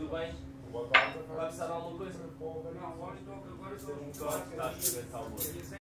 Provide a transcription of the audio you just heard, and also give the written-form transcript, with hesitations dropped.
tudo bem? Boa tarde. Vai precisar de alguma coisa? Não, agora estou que agora estou Está a escrever, está